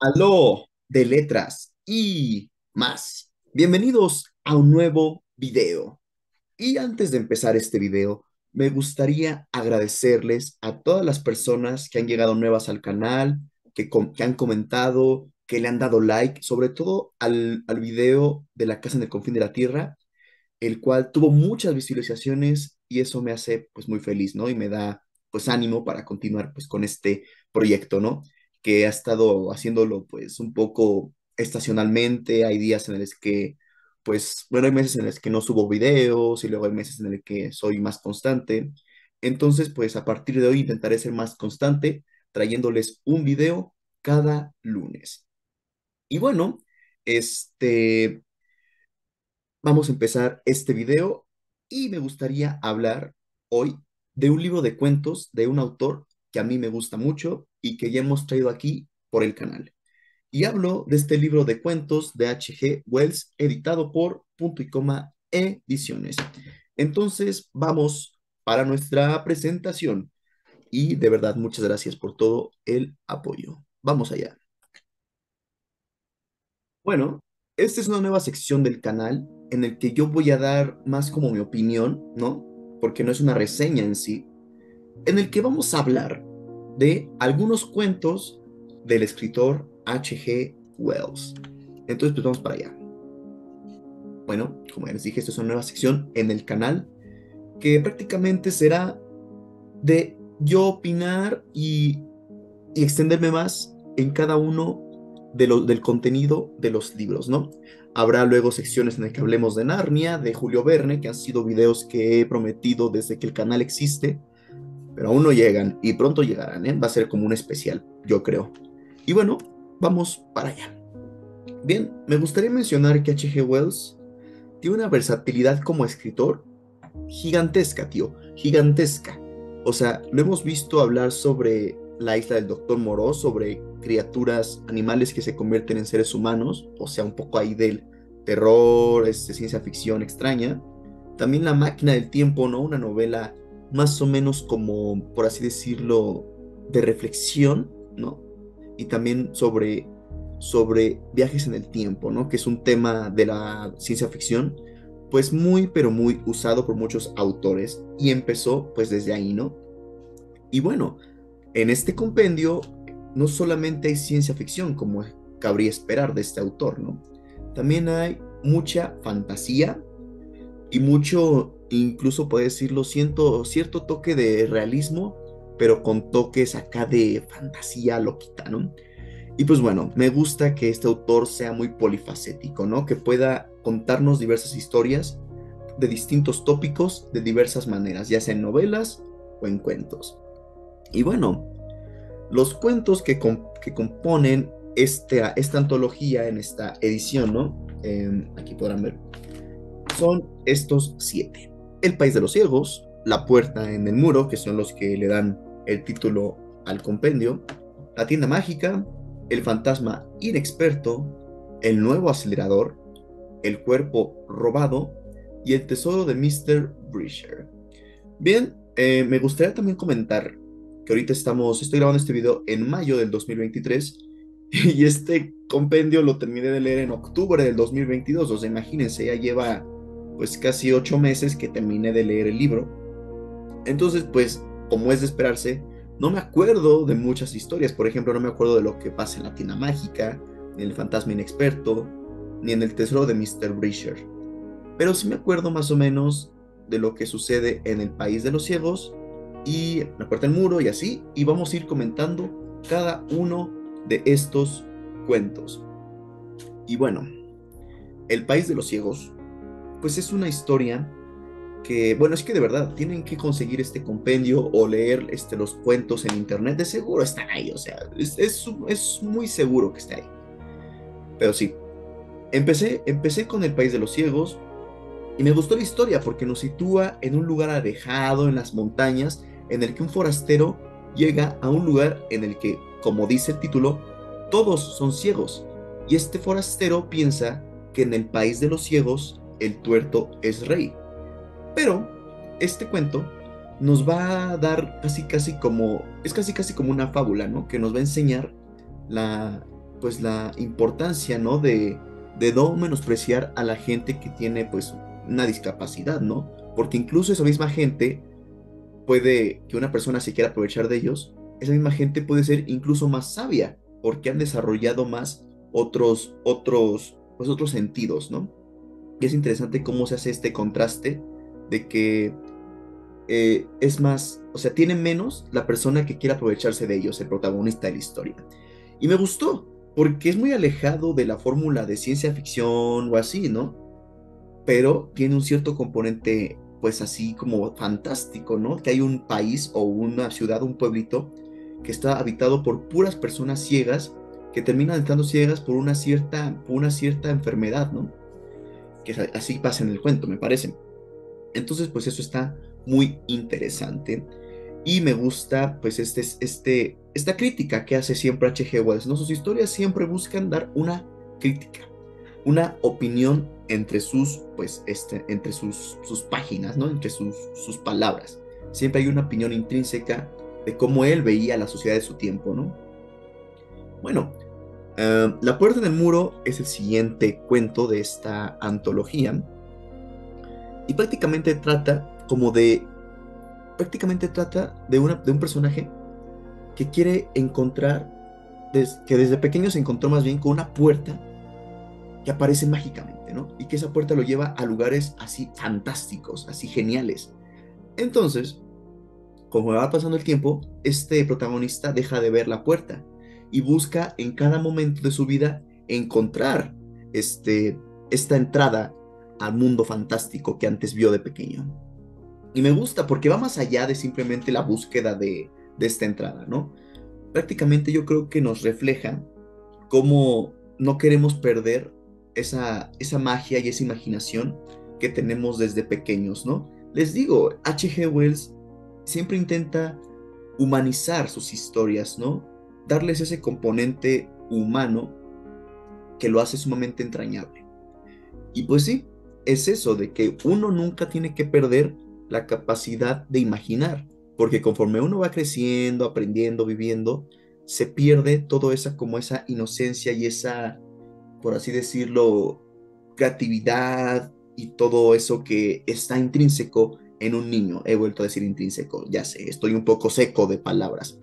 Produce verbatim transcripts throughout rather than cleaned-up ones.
Aló de letras y más. Bienvenidos a un nuevo video. Y antes de empezar este video, me gustaría agradecerles a todas las personas que han llegado nuevas al canal, que, com- que han comentado, que le han dado like, sobre todo al, al video de la casa en el confín de la tierra, el cual tuvo muchas visualizaciones y eso me hace pues muy feliz, ¿no? Y me da pues ánimo para continuar pues con este proyecto, ¿no? Que ha estado haciéndolo pues un poco estacionalmente, hay días en los que pues, bueno, hay meses en los que no subo videos y luego hay meses en los que soy más constante. Entonces, pues a partir de hoy intentaré ser más constante trayéndoles un video cada lunes. Y bueno, este, vamos a empezar este video y me gustaría hablar hoy de un libro de cuentos de un autor que a mí me gusta mucho y que ya hemos traído aquí por el canal. Y hablo de este libro de cuentos de H G. Wells, editado por Punto y Coma Ediciones. Entonces, vamos para nuestra presentación y de verdad muchas gracias por todo el apoyo. Vamos allá. Bueno, esta es una nueva sección del canal en el que yo voy a dar más como mi opinión, ¿no? Porque no es una reseña en sí, en el que vamos a hablar de algunos cuentos del escritor H G. Wells. Entonces, pues vamos para allá. Bueno, como ya les dije, esta es una nueva sección en el canal que prácticamente será de yo opinar y, y extenderme más en cada uno de lo, del contenido de los libros, ¿no? Habrá luego secciones en las que hablemos de Narnia, de Julio Verne, que han sido videos que he prometido desde que el canal existe, pero aún no llegan y pronto llegarán, ¿eh? Va a ser como un especial, yo creo. Y bueno, vamos para allá. Bien, me gustaría mencionar que H G. Wells tiene una versatilidad como escritor gigantesca, tío, gigantesca. O sea, lo hemos visto hablar sobre la isla del Doctor Moreau, sobre criaturas, animales que se convierten en seres humanos, o sea, un poco ahí del terror, este, ciencia ficción extraña. También La máquina del tiempo, ¿no? Una novela más o menos como, por así decirlo, de reflexión, ¿no? Y también sobre, sobre viajes en el tiempo, ¿no? Que es un tema de la ciencia ficción pues muy, pero muy usado por muchos autores y empezó pues desde ahí, ¿no? Y bueno, en este compendio no solamente hay ciencia ficción como cabría esperar de este autor, ¿no? También hay mucha fantasía y mucho, incluso puede decirlo, siento, cierto toque de realismo, pero con toques acá de fantasía loquita, ¿no? Y pues bueno, me gusta que este autor sea muy polifacético, ¿no? Que pueda contarnos diversas historias de distintos tópicos de diversas maneras, ya sea en novelas o en cuentos. Y bueno, los cuentos que, com que componen este, esta antología en esta edición, ¿no? Eh, aquí podrán ver, son estos siete. El País de los Ciegos, La Puerta en el Muro, que son los que le dan el título al compendio, La Tienda Mágica, El Fantasma Inexperto, El Nuevo Acelerador, El Cuerpo Robado y El Tesoro de míster Brisher. Bien, eh, me gustaría también comentar que ahorita estamos, estoy grabando este video en mayo del dos mil veintitrés y este compendio lo terminé de leer en octubre del dos mil veintidós, o sea, imagínense, ya lleva pues casi ocho meses que terminé de leer el libro. Entonces, pues, como es de esperarse, no me acuerdo de muchas historias. Por ejemplo, no me acuerdo de lo que pasa en la tienda mágica, ni en el fantasma inexperto, ni en el tesoro de míster Brisher. Pero sí me acuerdo más o menos de lo que sucede en el País de los Ciegos y La Puerta del Muro y así, y vamos a ir comentando cada uno de estos cuentos. Y bueno, El País de los Ciegos, pues es una historia que, bueno, es que de verdad tienen que conseguir este compendio o leer este, los cuentos en internet, de seguro están ahí, o sea, es, es, es muy seguro que esté ahí. Pero sí, empecé, empecé con El País de los Ciegos y me gustó la historia porque nos sitúa en un lugar alejado en las montañas en el que un forastero llega a un lugar en el que, como dice el título, todos son ciegos. Y este forastero piensa que en el país de los ciegos el tuerto es rey. Pero este cuento nos va a dar casi casi como, es casi casi como una fábula, ¿no? Que nos va a enseñar la, pues la importancia, ¿no? De, de no menospreciar a la gente que tiene pues una discapacidad, ¿no? Porque incluso esa misma gente puede que una persona se quiera aprovechar de ellos, esa misma gente puede ser incluso más sabia porque han desarrollado más otros, otros, pues otros sentidos, ¿no? Y es interesante cómo se hace este contraste de que eh, es más, o sea, tiene menos la persona que quiere aprovecharse de ellos, el protagonista de la historia. Y me gustó, porque es muy alejado de la fórmula de ciencia ficción o así, ¿no? Pero tiene un cierto componente, pues así como fantástico, ¿no? Que hay un país o una ciudad, un pueblito, que está habitado por puras personas ciegas, que terminan estando ciegas por una cierta, por una cierta enfermedad, ¿no? Que así pasa en el cuento, me parece. Entonces, pues eso está muy interesante. Y me gusta, pues, este, este, esta crítica que hace siempre H G. Wells, ¿no? Sus historias siempre buscan dar una crítica, una opinión entre sus, pues, este, entre sus, sus páginas, ¿no? Entre sus, sus palabras. Siempre hay una opinión intrínseca de cómo él veía la sociedad de su tiempo, ¿no? Bueno, uh, La puerta del muro es el siguiente cuento de esta antología. Y prácticamente trata como de... Prácticamente trata de, una, de un personaje que quiere encontrar, des, que desde pequeño se encontró más bien con una puerta que aparece mágicamente, ¿no? Y que esa puerta lo lleva a lugares así fantásticos, así geniales. Entonces, como va pasando el tiempo, este protagonista deja de ver la puerta y busca en cada momento de su vida encontrar este, esta entrada al mundo fantástico que antes vio de pequeño. Y me gusta porque va más allá de simplemente la búsqueda de, de esta entrada, ¿no? Prácticamente yo creo que nos refleja cómo no queremos perder esa, esa magia y esa imaginación que tenemos desde pequeños, ¿no? Les digo, H G. Wells siempre intenta humanizar sus historias, ¿no? Darles ese componente humano que lo hace sumamente entrañable. Y pues sí, es eso de que uno nunca tiene que perder la capacidad de imaginar, porque conforme uno va creciendo, aprendiendo, viviendo, se pierde toda esa como esa inocencia y esa, por así decirlo, creatividad y todo eso que está intrínseco en un niño. He vuelto a decir intrínseco, ya sé, estoy un poco seco de palabras.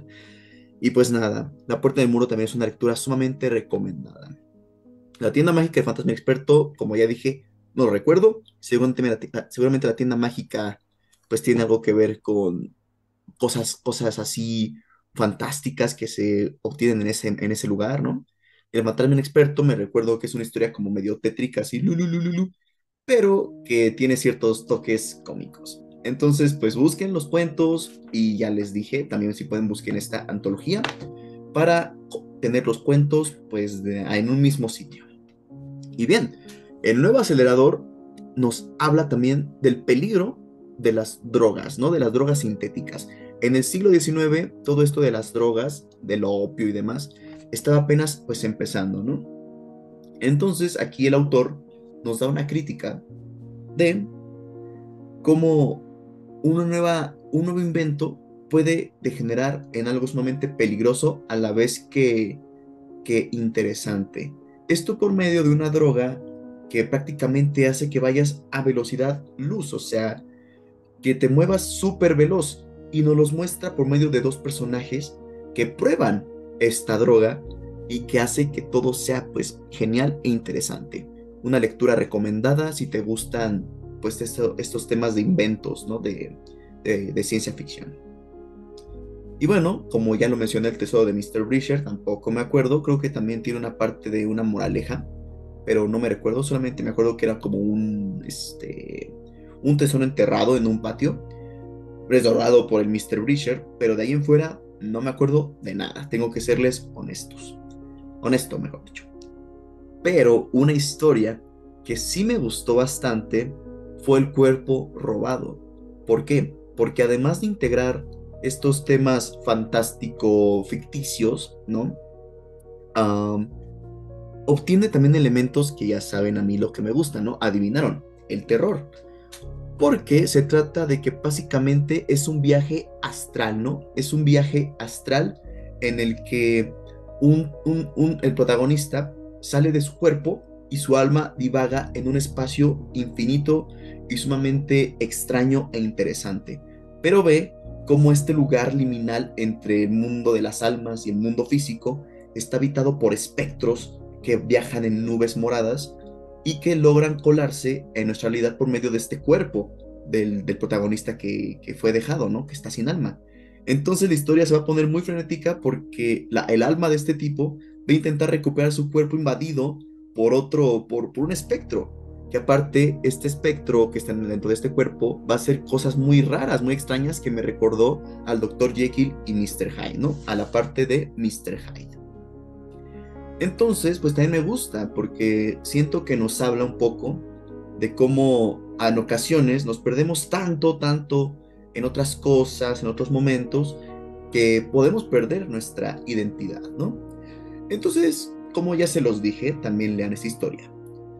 Y pues nada, La puerta del muro también es una lectura sumamente recomendada. La tienda mágica de Fantasma Experto, como ya dije, no lo recuerdo. Seguramente la, seguramente la tienda mágica pues tiene algo que ver con cosas, cosas así fantásticas que se obtienen en ese, en ese lugar, ¿no? El matarme un experto me recuerdo que es una historia como medio tétrica, así, lu, lu, lu, lu, lu, pero que tiene ciertos toques cómicos. Entonces, pues busquen los cuentos y ya les dije, también si pueden busquen esta antología para tener los cuentos pues de, en un mismo sitio. Y bien, el nuevo acelerador nos habla también del peligro de las drogas, ¿no? De las drogas sintéticas. En el siglo diecinueve, todo esto de las drogas, del opio y demás, estaba apenas pues empezando, ¿no? Entonces aquí el autor nos da una crítica de cómo una nueva, un nuevo invento puede degenerar en algo sumamente peligroso a la vez que, que interesante. Esto por medio de una droga que prácticamente hace que vayas a velocidad luz, o sea, que te muevas súper veloz, y nos los muestra por medio de dos personajes que prueban esta droga y que hace que todo sea pues genial e interesante. Una lectura recomendada si te gustan pues esto, estos temas de inventos, ¿no? De, de, de ciencia ficción. Y bueno, como ya lo mencioné, el tesoro de míster Brisher, tampoco me acuerdo, creo que también tiene una parte de una moraleja, pero no me recuerdo, solamente me acuerdo que era como un, este, un tesoro enterrado en un patio, resguardado por el míster Brisher, pero de ahí en fuera no me acuerdo de nada, tengo que serles honestos, honesto mejor dicho. Pero una historia que sí me gustó bastante fue El cuerpo robado. ¿Por qué? Porque además de integrar estos temas fantástico ficticios, ¿no? Um, obtiene también elementos que ya saben a mí lo que me gusta, ¿no? Adivinaron, el terror. Porque se trata de que básicamente es un viaje astral, ¿no? Es un viaje astral en el que un, un, un, el protagonista sale de su cuerpo y su alma divaga en un espacio infinito y sumamente extraño e interesante, pero ve cómo este lugar liminal entre el mundo de las almas y el mundo físico está habitado por espectros que viajan en nubes moradas y que logran colarse en nuestra realidad por medio de este cuerpo del, del protagonista que, que, fue dejado, ¿no? Que está sin alma. Entonces la historia se va a poner muy frenética porque la, el alma de este tipo va a intentar recuperar su cuerpo invadido por otro, por, por un espectro. Que aparte, este espectro que está dentro de este cuerpo va a hacer cosas muy raras, muy extrañas, que me recordó al doctor Jekyll y míster Hyde, ¿no? A la parte de míster Hyde. Entonces, pues también me gusta porque siento que nos habla un poco de cómo en ocasiones nos perdemos tanto, tanto en otras cosas, en otros momentos, que podemos perder nuestra identidad, ¿no? Entonces, como ya se los dije, también lean esta historia.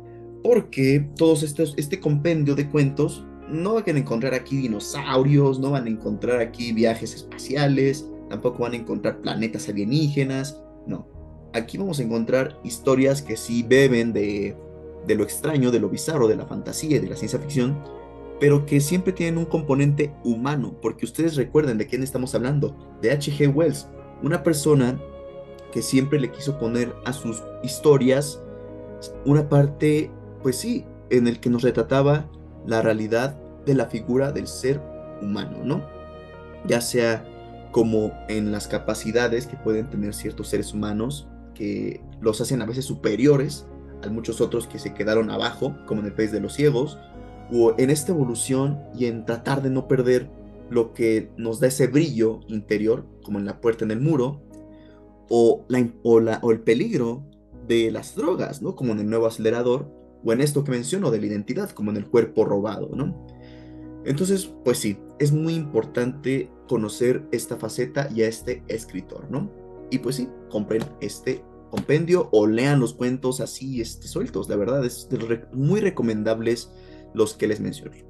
Porque todos estos, este compendio de cuentos, no van a encontrar aquí dinosaurios, no van a encontrar aquí viajes espaciales, tampoco van a encontrar planetas alienígenas, no. Aquí vamos a encontrar historias que sí beben de, de lo extraño, de lo bizarro, de la fantasía y de la ciencia ficción, pero que siempre tienen un componente humano, porque ustedes recuerden de quién estamos hablando, de H G. Wells, una persona que siempre le quiso poner a sus historias una parte, pues sí, en el que nos retrataba la realidad de la figura del ser humano, ¿no? Ya sea como en las capacidades que pueden tener ciertos seres humanos, que los hacen a veces superiores a muchos otros que se quedaron abajo, como en el país de los ciegos, o en esta evolución y en tratar de no perder lo que nos da ese brillo interior, como en la puerta en el muro, o, la, o, la, o el peligro de las drogas, ¿no? Como en el nuevo acelerador, o en esto que menciono de la identidad, como en el cuerpo robado, ¿no? Entonces, pues sí, es muy importante conocer esta faceta y a este escritor, ¿no? Y pues sí, compren este compendio o lean los cuentos así este, sueltos, la verdad, es de re muy recomendables los que les mencioné.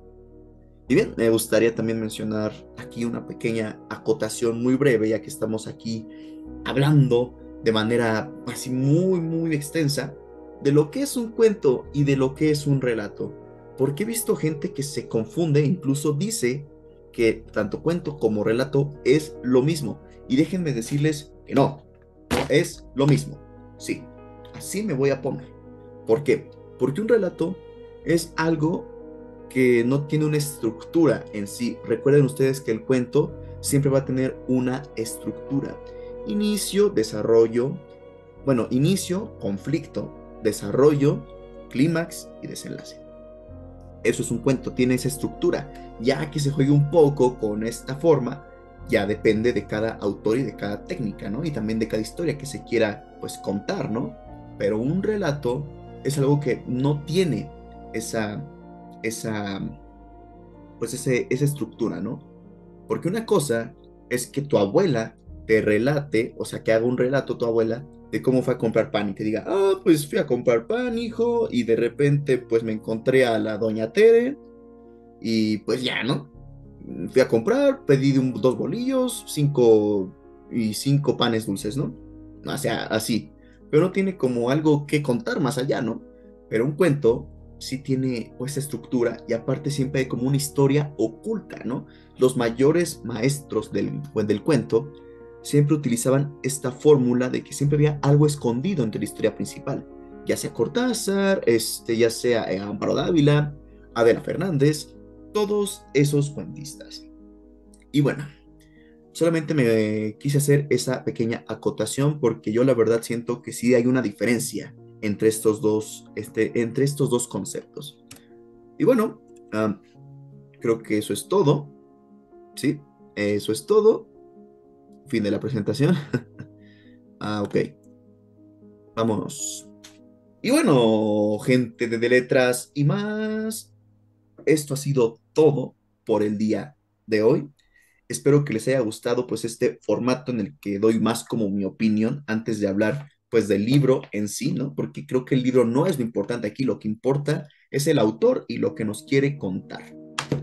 Y bien, me gustaría también mencionar aquí una pequeña acotación muy breve, ya que estamos aquí hablando de manera así muy, muy extensa de lo que es un cuento y de lo que es un relato. Porque he visto gente que se confunde, incluso dice que tanto cuento como relato es lo mismo. Y déjenme decirles que no, no es lo mismo. Sí, así me voy a poner. ¿Por qué? Porque un relato es algo que no tiene una estructura en sí. Recuerden ustedes que el cuento siempre va a tener una estructura. Inicio, desarrollo, bueno, inicio, conflicto, desarrollo, clímax y desenlace. Eso es un cuento, tiene esa estructura. Ya que se juegue un poco con esta forma, ya depende de cada autor y de cada técnica, ¿no? Y también de cada historia que se quiera, pues, contar, ¿no? Pero un relato es algo que no tiene esa, esa, pues, ese, esa estructura, ¿no? Porque una cosa es que tu abuela te relate, o sea, que haga un relato tu abuela de cómo fue a comprar pan y te diga, ah, pues fui a comprar pan, hijo, y de repente pues me encontré a la doña Tere y pues ya, ¿no? Fui a comprar, pedí un, dos bolillos, cinco y cinco panes dulces, ¿no? O sea, así. Pero no tiene como algo que contar más allá, ¿no? Pero un cuento sí tiene esa estructura y aparte siempre hay como una historia oculta, ¿no? Los mayores maestros del, del cuento siempre utilizaban esta fórmula de que siempre había algo escondido entre la historia principal, ya sea Cortázar, este, ya sea eh, Amparo Dávila, Adela Fernández, todos esos cuentistas. Y bueno, solamente me quise hacer esa pequeña acotación porque yo la verdad siento que sí hay una diferencia entre estos dos, este, entre estos dos conceptos. Y bueno, um, creo que eso es todo. Sí, eso es todo. Fin de la presentación. Ah, ok. Vámonos. Y bueno, gente de, de letras y más, esto ha sido todo por el día de hoy. Espero que les haya gustado pues este formato en el que doy más como mi opinión antes de hablar pues del libro en sí, ¿no? Porque creo que el libro no es lo importante aquí, lo que importa es el autor y lo que nos quiere contar.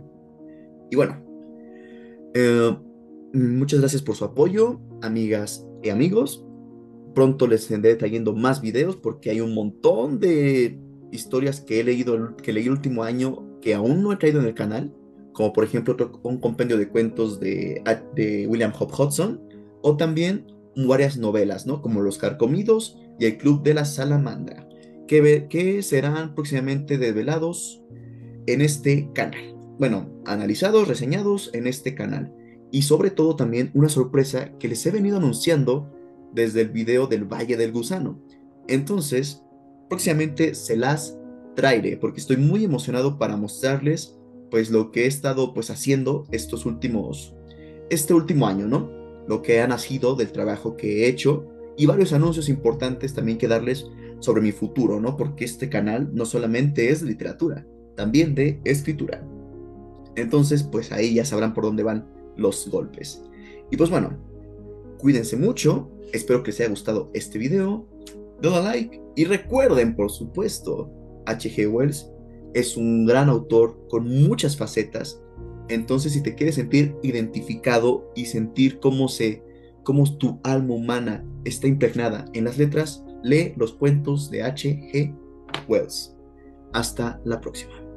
Y bueno, eh, muchas gracias por su apoyo, amigas y amigos. pronto les tendré trayendo más videos porque hay un montón de historias que he leído, que leí el último año que aún no he traído en el canal, como por ejemplo otro- un compendio de cuentos de, de William Hope Hudson, o también varias novelas, ¿no? Como Los Carcomidos y El Club de la Salamandra, que, ve- que serán próximamente desvelados en este canal. Bueno, analizados, reseñados en este canal. Y sobre todo también una sorpresa que les he venido anunciando desde el video del Valle del Gusano. Entonces, próximamente se las traeré porque estoy muy emocionado para mostrarles pues lo que he estado pues haciendo estos últimos, este último año, ¿no? Lo que ha nacido del trabajo que he hecho y varios anuncios importantes también que darles sobre mi futuro, ¿no? Porque este canal no solamente es de literatura, también de escritura. Entonces, pues ahí ya sabrán por dónde van los golpes. Y pues bueno, cuídense mucho, espero que les haya gustado este video, denle like y recuerden, por supuesto, H G. Wells es un gran autor con muchas facetas, entonces si te quieres sentir identificado y sentir cómo se, cómo tu alma humana está impregnada en las letras, lee los cuentos de H G. Wells. Hasta la próxima.